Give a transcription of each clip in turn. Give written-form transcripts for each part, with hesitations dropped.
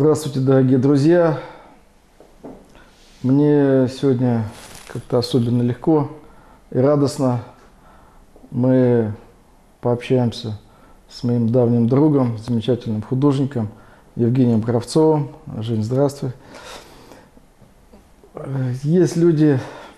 Здравствуйте, дорогие друзья! Мне сегодня как-то особенно легко и радостно. Мы пообщаемся с моим давним другом, замечательным художником Евгением Кравцовым. Жень, здравствуй. Есть люди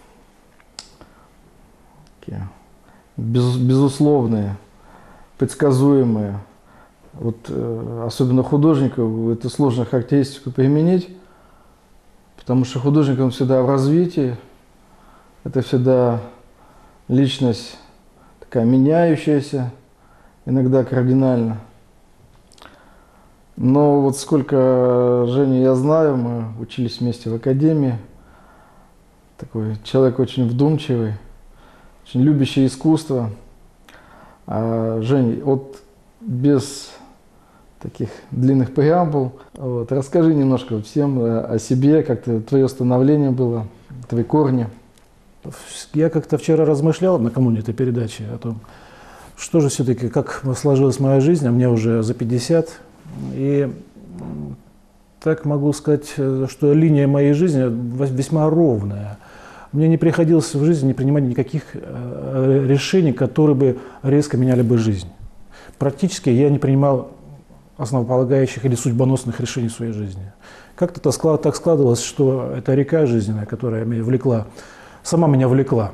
такие безусловные, предсказуемые. Вот, особенно художнику это сложно характеристику применить, потому что художник он всегда в развитии, это всегда личность такая меняющаяся, иногда кардинально. Но вот сколько Жени я знаю, мы учились вместе в академии, такой человек очень вдумчивый, очень любящий искусство. Жень, вот без таких длинных преамбул. Вот. Расскажи немножко всем о себе, как твое становление было, твои корни. Я как-то вчера размышлял накануне этой передачи о том, что же все-таки, как сложилась моя жизнь, а мне уже за 50. И так могу сказать, что линия моей жизни весьма ровная. Мне не приходилось в жизни не принимать никаких решений, которые бы резко меняли бы жизнь. Практически я не принимал основополагающих или судьбоносных решений в своей жизни. Как-то так складывалось, что эта река жизненная, которая меня влекла, сама меня влекла.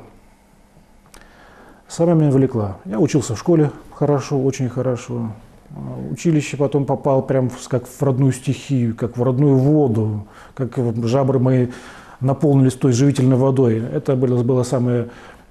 Сама меня влекла. Я учился в школе хорошо, очень хорошо. В училище потом попал прям как в родную стихию, как в родную воду, как жабры мои наполнились той живительной водой. Это было самое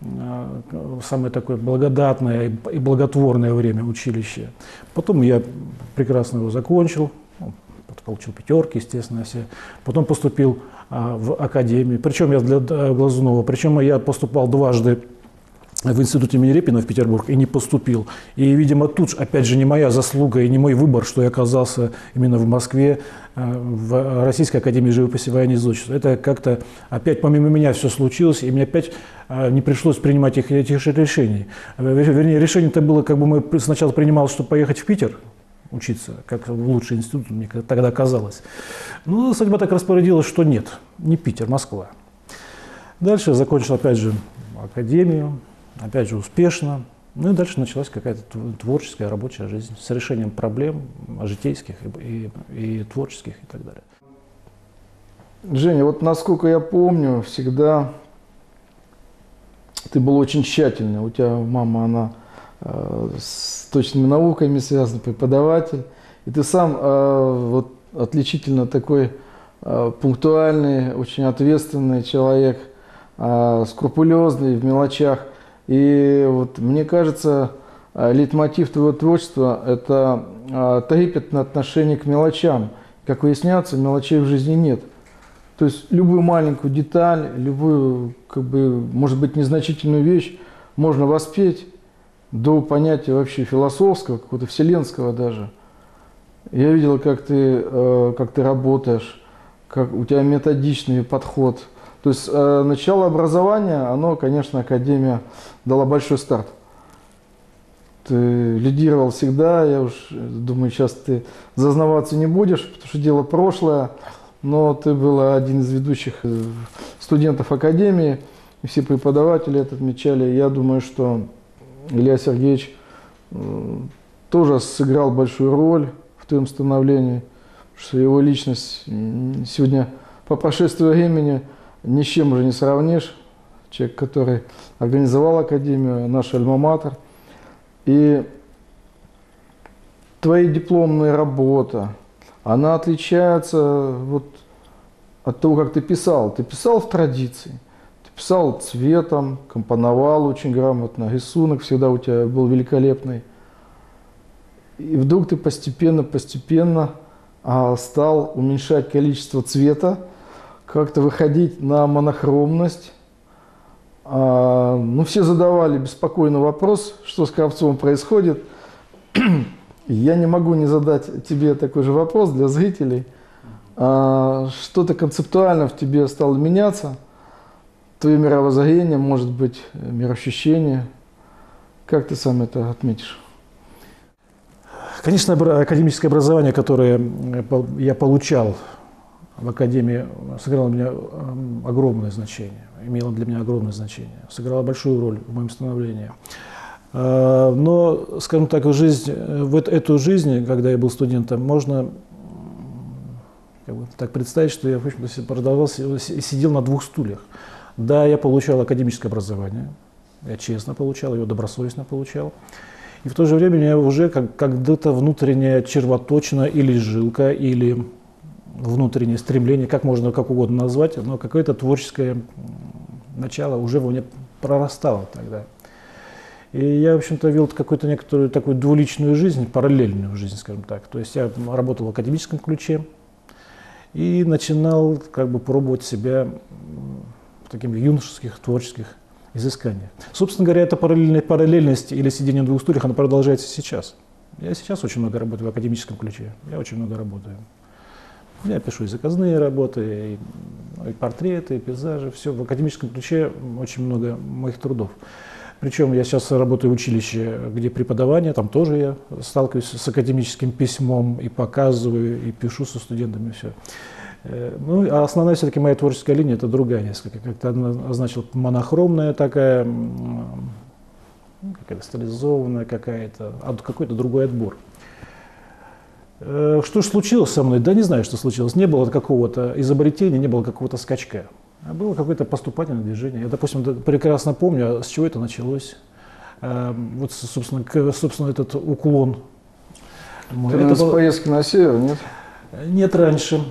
такое благодатное и благотворное время училища. Потом я прекрасно его закончил, получил пятерки, естественно, все. Потом поступил в академию, причем я для Глазунова, причем я поступал дважды в институт имени Репина в Петербург и не поступил. И, видимо, тут, опять же, не моя заслуга и не мой выбор, что я оказался именно в Москве, в Российской академии живописи, вояния и зодчества. Это как-то опять помимо меня все случилось, и мне опять не пришлось принимать этих решений. Вернее, решение-то было, как бы мы сначала принимал, чтобы поехать в Питер учиться, как в лучший институт, мне тогда казалось. Но судьба так распорядилась, что нет, не Питер, Москва. Дальше я закончил, опять же, академию. Опять же, успешно. Ну и дальше началась какая-то творческая, рабочая жизнь с решением проблем житейских и творческих и так далее. Женя, вот насколько я помню, всегда ты был очень тщательный. У тебя мама, она с точными науками связана, преподаватель. И ты сам вот отличительно такой пунктуальный, очень ответственный человек, скрупулезный в мелочах. И вот мне кажется, лейтмотив твоего творчества – это трепетное отношение к мелочам. Как выясняется, мелочей в жизни нет. То есть любую маленькую деталь, любую, как бы, может быть, незначительную вещь можно воспеть до понятия вообще философского, какого-то вселенского даже. Я видел, как ты работаешь, как у тебя методичный подход. То есть начало образования, оно, конечно, академия дала большой старт. Ты лидировал всегда, я уж думаю, сейчас ты зазнаваться не будешь, потому что дело прошлое, но ты был один из ведущих студентов академии, и все преподаватели это отмечали. Я думаю, что Илья Сергеевич тоже сыграл большую роль в твоем становлении, что его личность сегодня по прошествии времени ни с чем уже не сравнишь. Человек, который организовал академию, наш альма-матер. И твоя дипломная работа, она отличается вот от того, как ты писал. Ты писал в традиции, ты писал цветом, компоновал очень грамотно, рисунок всегда у тебя был великолепный. И вдруг ты постепенно стал уменьшать количество цвета, как-то выходить на монохромность. Ну, все задавали беспокойный вопрос, что с Кравцовым происходит. Я не могу не задать тебе такой же вопрос для зрителей. Что-то концептуально в тебе стало меняться, твое мировоззрение, может быть, мироощущение. Как ты сам это отметишь? Конечно, академическое образование, которое я получал в академии, сыграло для меня огромное значение, имело для меня огромное значение, сыграло большую роль в моем становлении. Но, скажем так, в эту жизнь, когда я был студентом, можно так представить, что я, в общем-то, продолжал, сидел на двух стульях. Да, я получал академическое образование, я честно получал, его добросовестно получал. И в то же время у меня уже как-то внутренняя червоточина или жилка, или внутреннее стремление, как можно, как угодно назвать, но какое-то творческое начало уже во мне прорастало тогда. И я, в общем-то, вел какую-то некоторую такую двуличную жизнь, параллельную жизнь, скажем так. То есть я работал в академическом ключе и начинал пробовать себя в таких юношеских, творческих изысканиях. Собственно говоря, эта параллельность или сидение на двух стульях, она продолжается сейчас. Я сейчас очень много работаю в академическом ключе, я очень много работаю. Я пишу и заказные работы, и портреты, и пейзажи, все в академическом ключе, очень много моих трудов. Причем я сейчас работаю в училище, где преподавание, там тоже я сталкиваюсь с академическим письмом и показываю, и пишу со студентами все. Ну, а основная все-таки моя творческая линия – это другая несколько, как-то означил монохромная такая, какая-то стилизованная какая-то, какой-то другой отбор. Что же случилось со мной? Да не знаю, что случилось. Не было какого-то изобретения, не было какого-то скачка. А было какое-то поступательное движение. Я, допустим, прекрасно помню, с чего это началось. Вот, собственно, этот уклон. Ты это с поездки на север, нет? Нет, раньше.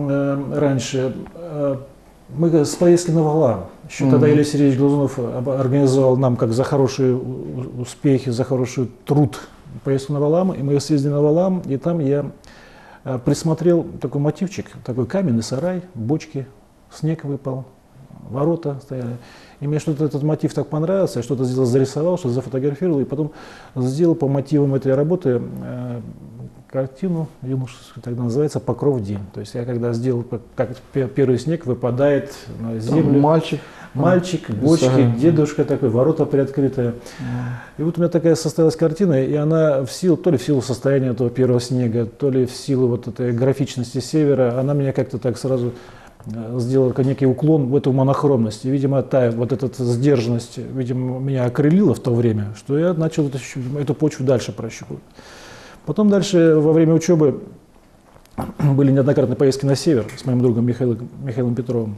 Мы с поездки на Валаам. Еще тогда Илья Сергеевич Глазунов организовал нам, как за хорошие успехи, за хороший труд, поездку на Валаам. И мы съездили на Валаам, и там я присмотрел такой мотивчик, такой каменный сарай, бочки, снег выпал, ворота стояли. И мне что-то этот мотив так понравился, я что-то зарисовал, что-то зафотографировал, и потом сделал по мотивам этой работы картину юношескую, тогда называется «Покров день». То есть я когда сделал, как первый снег выпадает на землю. Мальчик, бочки, дедушка такой, ворота приоткрытые. И вот у меня такая состоялась картина, и она то ли в силу состояния этого первого снега, то ли в силу вот этой графичности севера, она меня как-то так сразу сделала некий уклон в эту монохромность. И, видимо, вот эта сдержанность, видимо, меня окрылила в то время, что я начал эту почву дальше прощупывать. Потом дальше, во время учебы, были неоднократные поездки на север с моим другом Михаилом Петровым.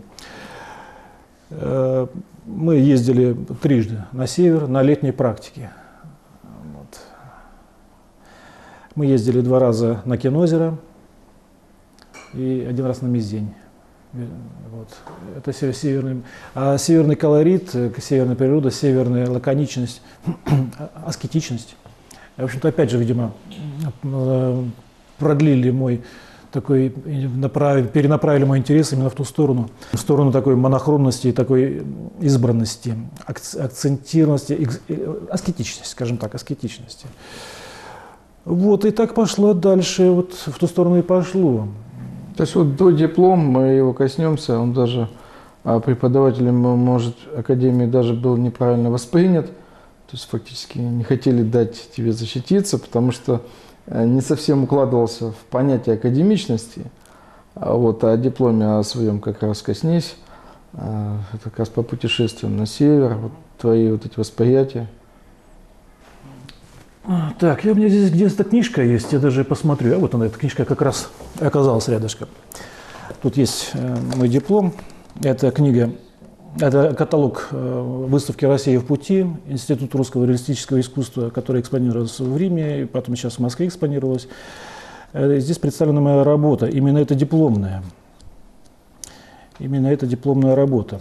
Мы ездили трижды на север на летней практике. Вот. Мы ездили 2 раза на Кинозеро и 1 раз на Мизень. Вот. Это северный колорит, северная природа, северная лаконичность, аскетичность. В общем-то, опять же, видимо, продлили мой такой, перенаправили мой интерес именно в ту сторону, в сторону такой монохромности, такой избранности, акцентированности, аскетичности, скажем так, аскетичности. Вот, и так пошло дальше, вот в ту сторону и пошло. То есть вот до диплома, мы его коснемся, он даже преподавателем, может, академии даже был неправильно воспринят. То есть фактически не хотели дать тебе защититься, потому что не совсем укладывался в понятие академичности. Вот, о дипломе о своем как раз коснись. Это как раз по путешествиям на север, вот твои вот эти восприятия. Так, у меня здесь где-то книжка есть, я даже посмотрю. А вот она, эта книжка как раз оказалась рядышком. Тут есть мой диплом. Это книга, это каталог выставки «Россия в пути», Институт русского реалистического искусства, который экспонировался в Риме, и потом сейчас в Москве экспонировалась. Здесь представлена моя работа, именно это дипломная. Именно это дипломная работа.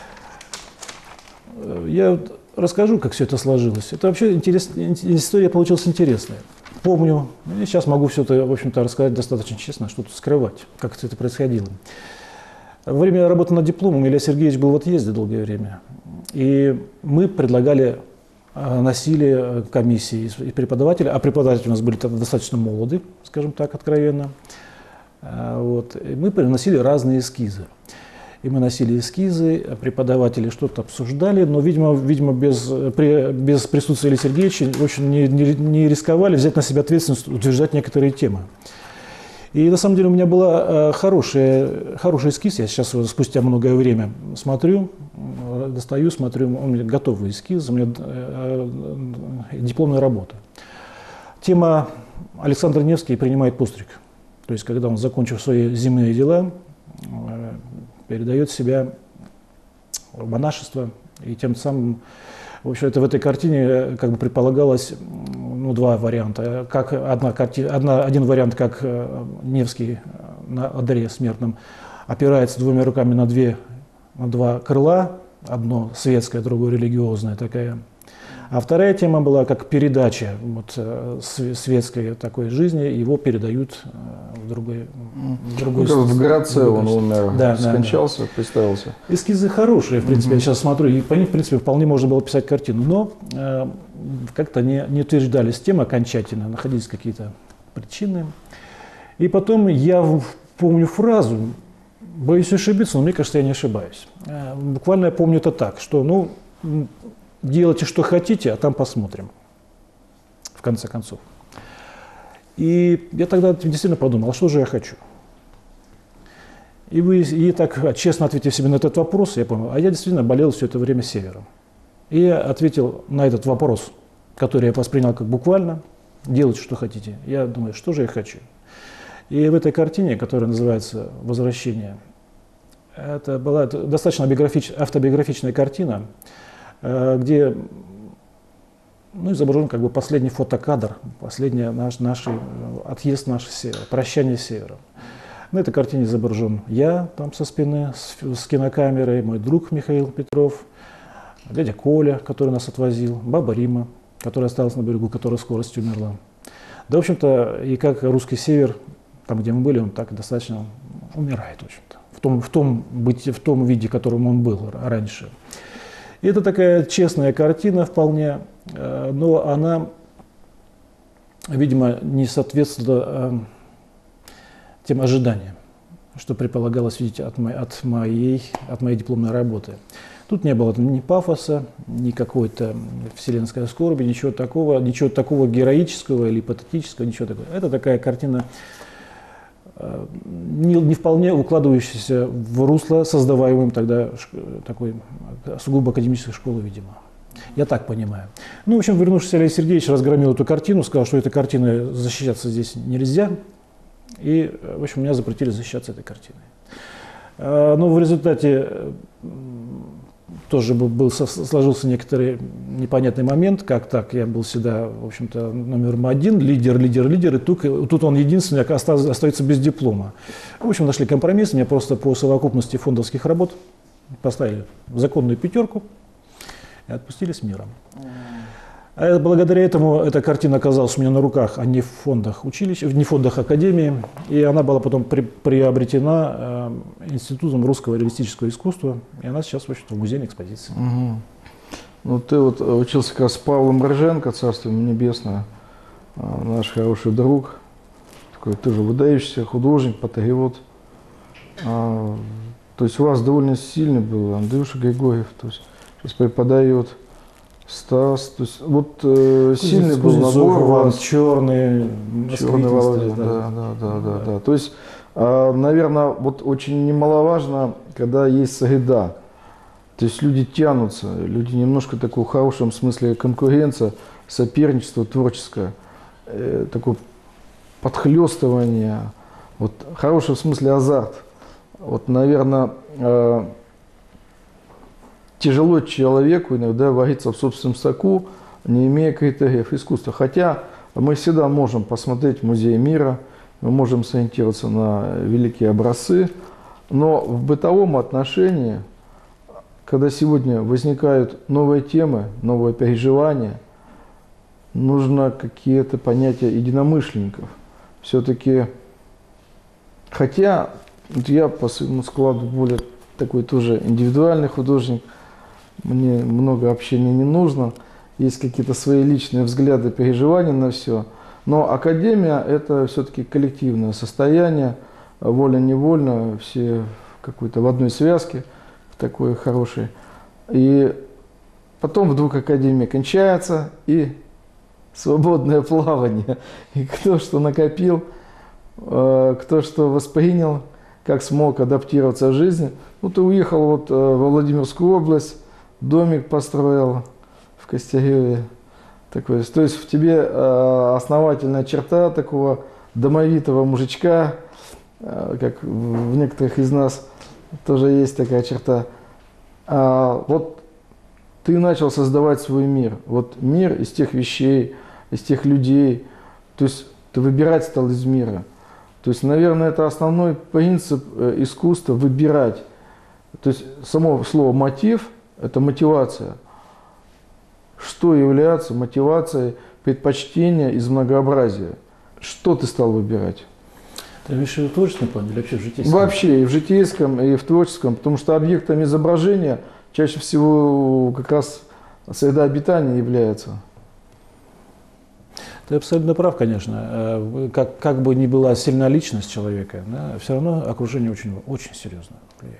Я расскажу, как все это сложилось. Это вообще история получилась интересная. Помню, и сейчас могу все это, в общем-то, рассказать достаточно честно, что тут скрывать, как все это происходило. Во время работы над дипломом Илья Сергеевич был в отъезде долгое время. И мы предлагали, носили комиссии и преподаватели, а преподаватели у нас были достаточно молоды, скажем так, откровенно. Вот. И мы приносили разные эскизы. и мы носили эскизы, преподаватели что-то обсуждали, но, видимо без присутствия Ильи Сергеевича очень не рисковали взять на себя ответственность утверждать некоторые темы. И на самом деле у меня был хороший эскиз, я сейчас спустя многое время смотрю, достаю, смотрю, у меня готовый эскиз, у меня дипломная работа. Тема «Александр Невский принимает постриг». То есть, когда он, закончив свои земные дела, передает себя в монашество, и тем самым, в общем, это в этой картине как бы предполагалось, ну, два варианта. Как один вариант, как Невский на одре смертном опирается двумя руками на два крыла, одно светское, другое религиозное такая. А вторая тема была как передача вот, светской такой жизни, его передают в другой в Граце он умер, да, скончался, да. представился. Эскизы хорошие, в принципе, я сейчас смотрю, и по ним, в принципе, вполне можно было писать картину, но как-то не утверждались темы окончательно, находились какие-то причины. И потом я помню фразу, боюсь ошибиться, но мне кажется, я не ошибаюсь. Буквально я помню это так, что, ну, делайте, что хотите, а там посмотрим, в конце концов. И я тогда действительно подумал, а что же я хочу? И так честно ответив себе на этот вопрос, я понял, а я действительно болел все это время севером. И я ответил на этот вопрос, который я воспринял как буквально, делайте, что хотите. Я думаю, что же я хочу? И в этой картине, которая называется «Возвращение», это была достаточно автобиографичная картина, где, ну, изображен как бы последний фотокадр, последний наш отъезд наш с севера, прощание с севером. На этой картине изображен я там со спины, с кинокамерой, мой друг Михаил Петров, дядя Коля, который нас отвозил, баба Рима, которая осталась на берегу, которая скорость умерла. Да, в общем-то, и как русский север, там, где мы были, он так достаточно умирает, в общем-то, в том виде, в котором он был раньше. И это такая честная картина вполне, но она, видимо, не соответствовала тем ожиданиям, что предполагалось видеть от моей дипломной работы. Тут не было ни пафоса, ни какой-то вселенской скорби, ничего такого героического или патетического, ничего такого. Это такая картина, не вполне укладывающаяся в русло создаваемым тогда такой сугубо академической школы, видимо. Я так понимаю. Ну, в общем, вернувшись, Илья Сергеевич разгромил эту картину, сказал, что этой картиной защищаться здесь нельзя. И, в общем, меня запретили защищаться этой картиной. Но в результате тоже сложился некоторый непонятный момент, как так, я был всегда, в общем-то, номером один, лидер, и тут он единственный остается без диплома. В общем, нашли компромисс, меня просто по совокупности фондовских работ поставили в законную пятерку и отпустили с миром. А благодаря этому эта картина оказалась у меня на руках, а не в фондах училища, не в фондах академии. И она была потом приобретена Институтом русского реалистического искусства. И она сейчас, в общем-то, в музейной экспозиции. Угу. Ну, ты вот учился как раз с Павлом Рыженко, царство ему небесное, наш хороший друг, такой тоже выдающийся художник, патриот. То есть у вас довольно сильный был Андрюша Григорьев, то есть сейчас преподает. Стас, то есть вот сильный был набор, черный Володя, да. То есть, наверное, вот очень немаловажно, когда есть среда, то есть люди тянутся, люди немножко такой в хорошем смысле конкуренция, соперничество творческое, такое подхлестывание, вот в хорошем смысле азарт. Вот, наверное, тяжело человеку иногда вариться в собственном соку, не имея критериев искусства. Хотя мы всегда можем посмотреть музей мира, мы можем сориентироваться на великие образцы, но в бытовом отношении, когда сегодня возникают новые темы, новые переживания, нужно какие-то понятия единомышленников. Все-таки, хотя я по своему складу более такой тоже индивидуальный художник, мне много общения не нужно, есть какие-то свои личные взгляды, переживания на все. Но академия – это все-таки коллективное состояние, воля-невольно, все какой-то в одной связке, в такой хорошей. И потом вдруг академия кончается, и свободное плавание. И кто что накопил, кто что воспринял, как смог адаптироваться в жизни. Ну, ты уехал вот во Владимирскую область, домик построил в Костереве. Такой. То есть в тебе основательная черта такого домовитого мужичка, как в некоторых из нас тоже есть такая черта. Вот ты начал создавать свой мир. Вот мир из тех вещей, из тех людей. То есть ты выбирать стал из мира. То есть, наверное, это основной принцип искусства – выбирать. То есть само слово «мотив» – это мотивация. Что является мотивацией предпочтения из многообразия? Что ты стал выбирать? Ты имеешь в виду в творческом плане или вообще в житейском? Вообще и в житейском, и в творческом, потому что объектом изображения чаще всего как раз среда обитания является. Ты абсолютно прав, конечно. Как бы ни была сильна личность человека, да, все равно окружение очень, очень серьезно влияет.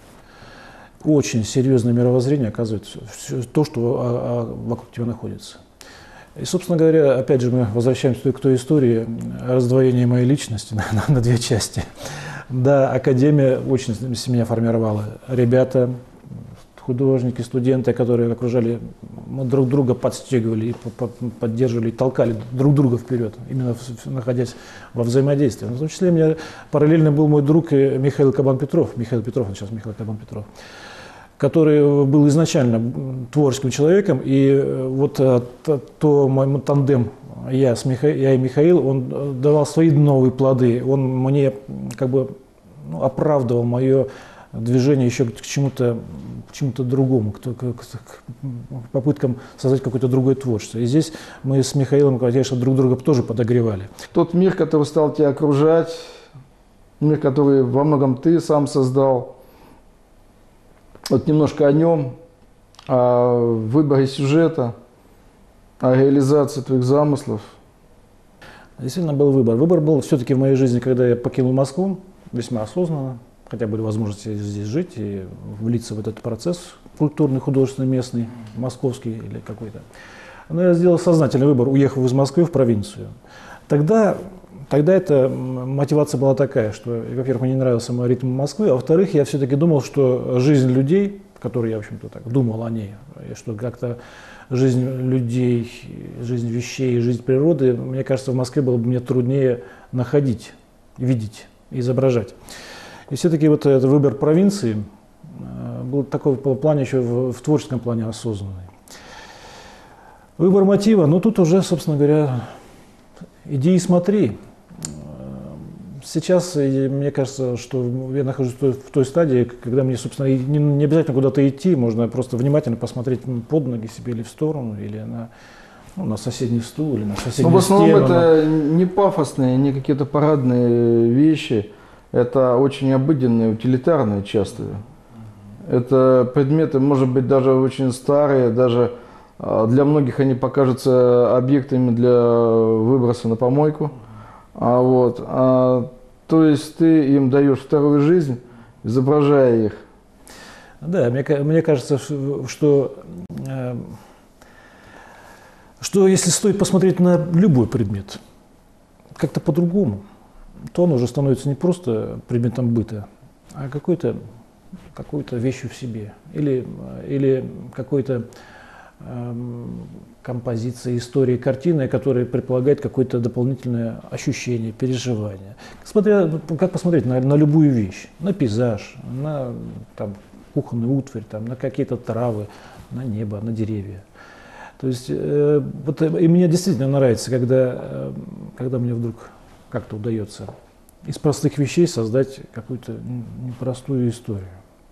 Очень серьезное мировоззрение оказывает то, что вокруг тебя находится. И, собственно говоря, опять же, мы возвращаемся к той истории раздвоения моей личности на две части. Да, академия очень меня формировала. Ребята, художники, студенты, которые окружали, мы друг друга подстегивали, поддерживали, толкали друг друга вперед, именно находясь во взаимодействии. В том числе у меня параллельно был мой друг Михаил Кабан-Петров, сейчас Михаил Кабан-Петров, который был изначально творческим человеком, и вот мой тандем я и Михаил, он давал свои новые плоды, он мне как бы оправдывал мое движение еще к чему-то другому, к попыткам создать какое-то другое творчество. И здесь мы с Михаилом, конечно, друг друга тоже подогревали. Тот мир, который стал тебя окружать, мир, который во многом ты сам создал, вот немножко о нем, о выборе сюжета, о реализации твоих замыслов. Действительно был выбор. Выбор был все-таки в моей жизни, когда я покинул Москву, весьма осознанно, хотя были возможности здесь жить и влиться в этот процесс культурный, художественный, местный, московский или какой-то. Но я сделал сознательный выбор, уехав из Москвы в провинцию. Тогда эта мотивация была такая, что, во-первых, мне не нравился мой ритм Москвы, а во-вторых, я все-таки думал, что жизнь людей, которые я, в общем-то, так думал о ней, и что как-то жизнь людей, жизнь вещей, жизнь природы, мне кажется, в Москве было бы мне труднее находить, видеть, изображать. И все-таки вот этот выбор провинции был такой в плане еще в творческом плане осознанный. Выбор мотива, ну тут уже, собственно говоря, иди и смотри. Сейчас мне кажется, что я нахожусь в той стадии, когда мне, собственно, не обязательно куда-то идти, можно просто внимательно посмотреть под ноги себе или в сторону, или на соседний стул, или на соседнюю стену. Но в основном это не пафосные, не какие-то парадные вещи, это очень обыденные, утилитарные часто. Это предметы, может быть, даже очень старые, даже для многих они покажутся объектами для выброса на помойку. То есть ты им даешь вторую жизнь, изображая их. Да, мне кажется, что если стоит посмотреть на любой предмет как-то по-другому, то он уже становится не просто предметом быта, а какой-то вещью в себе. Или какой-то композиция, история, картина, которая предполагает какое-то дополнительное ощущение, переживание. Как посмотреть на любую вещь, на пейзаж, на кухонную утварь, на какие-то травы, на небо, на деревья. То есть, и мне действительно нравится, когда мне вдруг как-то удается из простых вещей создать какую-то непростую историю.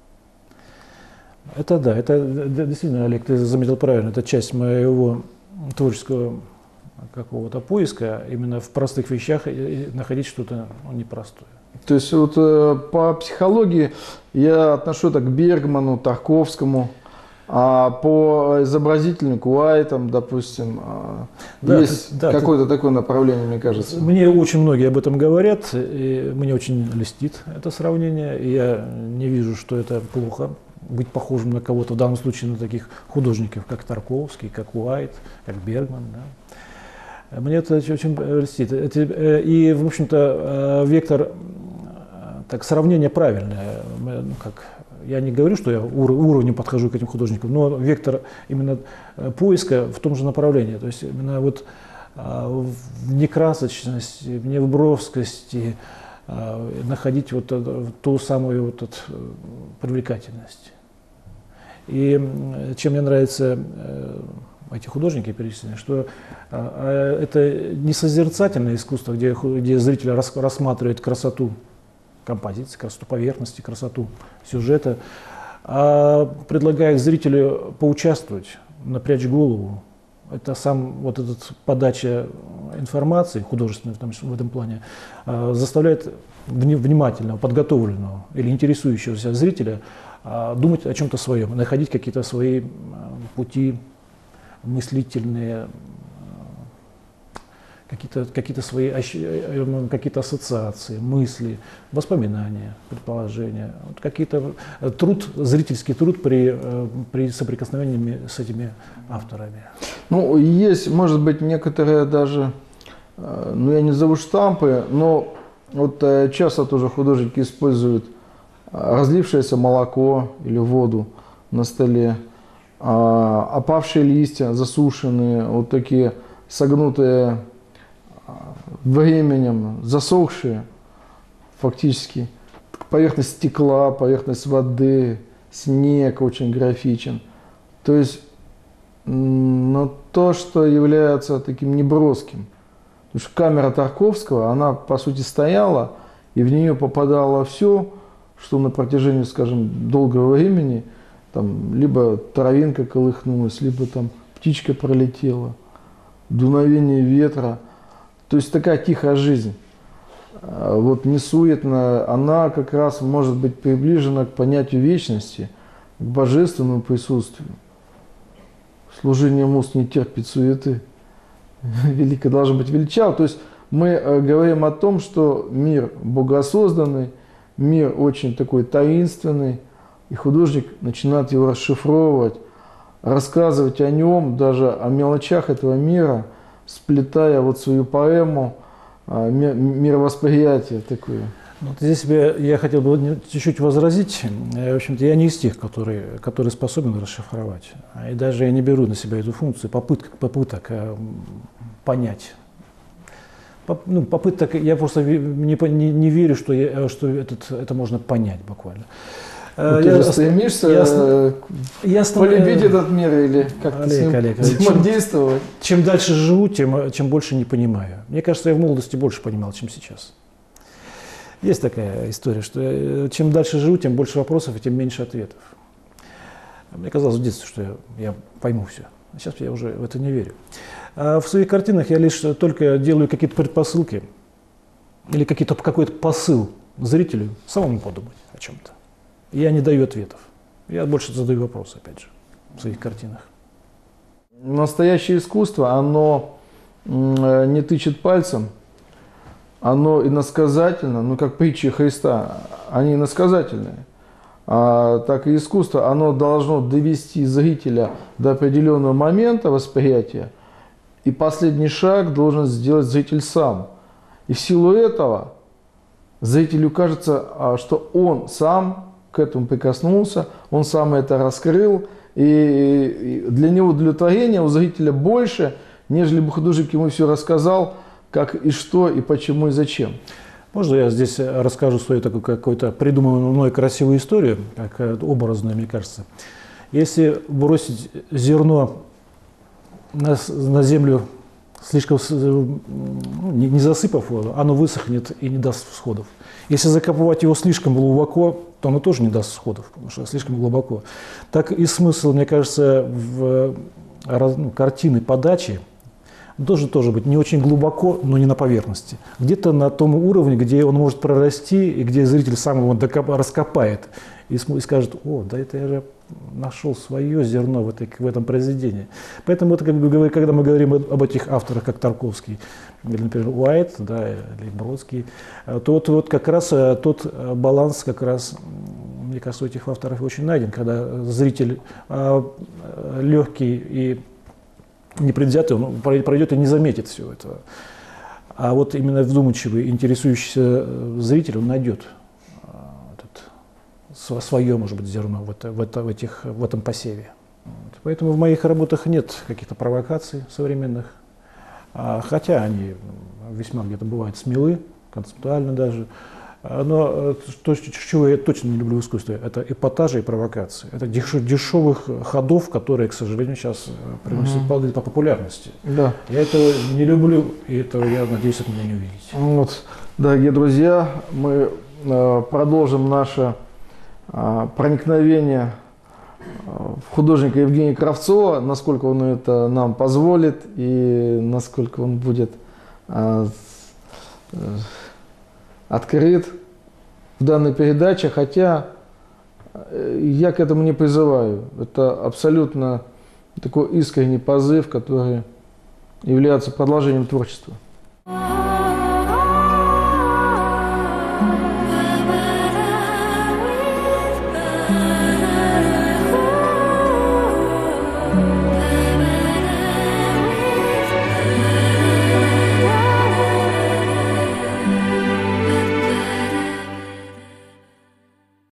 Это да, это действительно, Олег, ты заметил правильно, это часть моего творческого какого-то поиска, именно в простых вещах находить что-то непростое. То есть вот по психологии я отношу это к Бергману, Тарковскому. А по изобразительным, куайтам, допустим, Да, есть какое-то такое направление, мне кажется. Мне очень многие об этом говорят, и мне очень льстит это сравнение, и я не вижу, что это плохо, быть похожим на кого-то, в данном случае на таких художников, как Тарковский, как Уайт, как Бергман. Да. Мне это очень льстит. И, в общем-то, вектор, так, сравнение правильное. Я не говорю, что я уровнем подхожу к этим художникам, но вектор именно поиска в том же направлении. То есть именно вот в некрасочности, в неброскости находить вот ту самую вот привлекательность. И чем мне нравятся эти художники перечислены, что это не созерцательное искусство, где зритель рассматривает красоту композиции, красоту поверхности, красоту сюжета, а предлагает зрителю поучаствовать, напрячь голову. Это сам вот эта подача информации художественной в этом плане заставляет внимательного, подготовленного или интересующегося зрителя думать о чем-то своем, находить какие-то свои пути мыслительные, какие-то свои какие-то ассоциации, мысли, воспоминания, предположения, вот какие-то зрительский труд при соприкосновении с этими авторами. Ну, есть, может быть, некоторые даже, ну, я не назову штампы, но вот часто тоже художники используют разлившееся молоко или воду на столе, опавшие листья, засушенные, вот такие согнутые временем, засохшие фактически. Поверхность стекла, поверхность воды, снег очень графичен. То есть, но то, что является таким неброским. Потому что камера Тарковского, она по сути стояла, и в нее попадало все, что на протяжении, скажем, долгого времени, там, либо травинка колыхнулась, либо там птичка пролетела, дуновение ветра. То есть такая тихая жизнь, вот несуетная, она как раз может быть приближена к понятию вечности, к божественному присутствию. Служение уст не терпит суеты. Великое должно быть величаво. То есть мы говорим о том, что мир богосозданный, мир очень такой таинственный, и художник начинает его расшифровывать, рассказывать о нем, даже о мелочах этого мира, сплетая вот свою поэму, мировосприятие такое. Вот здесь я хотел бы чуть-чуть возразить. В общем-то, я не из тех, которые способен расшифровать. И даже я не беру на себя эту функцию попыток понять. Попыток, я просто не верю, что это можно понять буквально. Ты же стремишься полюбить этот мир или как-то с ним взаимодействовать? Чем дальше живу, чем больше не понимаю. Мне кажется, я в молодости больше понимал, чем сейчас. Есть такая история, что чем дальше живу, тем больше вопросов и тем меньше ответов. Мне казалось в детстве, что я пойму все. А сейчас я уже в это не верю. А в своих картинах я лишь только делаю какие-то предпосылки или какой-то посыл зрителю самому подумать о чем-то. Я не даю ответов. Я больше задаю вопросы, опять же, в своих картинах. Настоящее искусство, оно не тычет пальцем, оно иносказательно, ну как притчи Христа, они иносказательные. Так и искусство, оно должно довести зрителя до определенного момента восприятия, и последний шаг должен сделать зритель сам. И в силу этого зрителю кажется, что он сам к этому прикоснулся, он сам это раскрыл, и для него удовлетворения у зрителя больше, нежели бы художник ему все рассказал, как и что, и почему, и зачем. Можно я здесь расскажу свою такую какую-то придуманную мной красивую историю, как образную, мне кажется. Если бросить зерно на землю, слишком не засыпав его, оно высохнет и не даст всходов. Если закапывать его слишком глубоко, то оно тоже не даст всходов, потому что слишком глубоко. Так и смысл, мне кажется, в картины подачи должен тоже быть не очень глубоко, но не на поверхности. Где-то на том уровне, где он может прорасти, и где зритель сам его раскопает и скажет: о, да это я же нашел свое зерно в этом произведении. Поэтому это, как бы, когда мы говорим об этих авторах, как Тарковский, или, например, Уайт, да, или Бродский, то вот как раз тот баланс, как раз, мне кажется, у этих авторов очень найден, когда зритель легкий и непредвзятый, он пройдет и не заметит всего этого. А вот именно вдумчивый, интересующийся зритель, он найдет свое, может быть, зерно в этом посеве. Поэтому в моих работах нет каких-то провокаций современных, хотя они весьма где-то бывают смелы, концептуально даже. Но то, чего я точно не люблю в искусстве, это эпатажи и провокации. Это дешевых ходов, которые, к сожалению, сейчас приносят по популярности. Да. Я этого не люблю, и этого, я надеюсь, от меня не увидите. Вот, дорогие друзья, мы продолжим наше проникновение в художника Евгения Кравцова, насколько он это нам позволит и насколько он будет открыт в данной передаче, хотя я к этому не призываю. Это абсолютно такой искренний позыв, который является продолжением творчества.